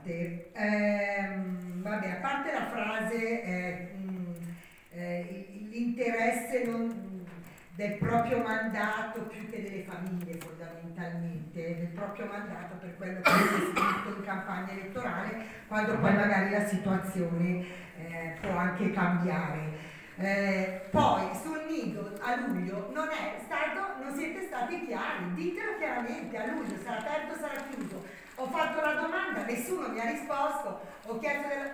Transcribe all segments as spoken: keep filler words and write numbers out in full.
parte, ehm, vabbè, a parte la frase eh, mh, eh, l'interesse del proprio mandato più che delle famiglie fondamentalmente, del proprio mandato per quello che si è scritto in campagna elettorale, quando poi magari la situazione eh, può anche cambiare. Eh, poi sul nido a luglio non è stato, non siete stati chiari, ditelo chiaramente, a luglio sarà aperto o sarà chiuso. Ho fatto la domanda, nessuno mi ha risposto, ho chiesto della...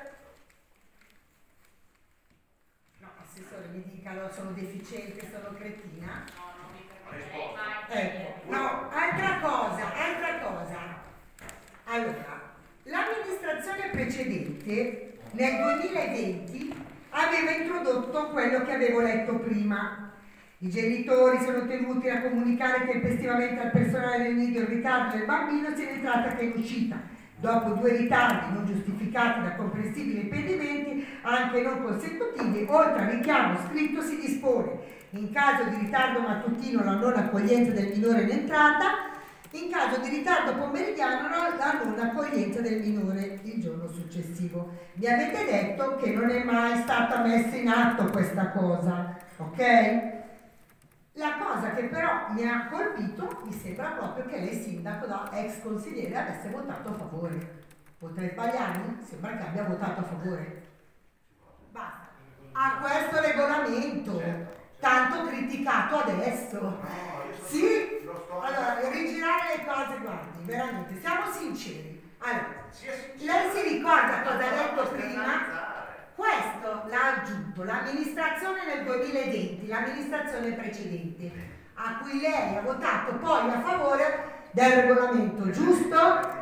No, assessore, mi dica, allora sono deficiente, sono cretina? No, non mi permetterei mai. Ecco, no, altra cosa, altra cosa. Allora, l'amministrazione precedente nel duemilaventi aveva introdotto quello che avevo letto prima. I genitori sono tenuti a comunicare tempestivamente al personale del nido il ritardo del bambino sia in entrata che in uscita. Dopo due ritardi non giustificati da comprensibili impedimenti, anche non consecutivi, oltre al richiamo scritto si dispone, in caso di ritardo mattutino la non accoglienza del minore in entrata, in caso di ritardo pomeridiano la non accoglienza del minore il giorno successivo. Mi avete detto che non è mai stata messa in atto questa cosa, ok? La cosa che però mi ha colpito, mi sembra proprio che lei sindaco da ex consigliere avesse votato a favore. Potrei sbagliarmi? Sembra che abbia votato a favore. Basta. A questo regolamento, tanto criticato adesso. Sì? Allora, rigirare le cose, guardi, veramente, siamo sinceri. Allora, lei si ricorda cosa ha detto prima? Questo l'ha aggiunto l'amministrazione nel duemilaventi, l'amministrazione precedente, a cui lei ha votato poi a favore del regolamento, giusto?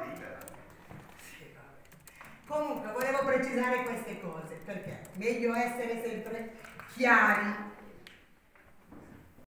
Comunque, volevo precisare queste cose, perché è meglio essere sempre chiari.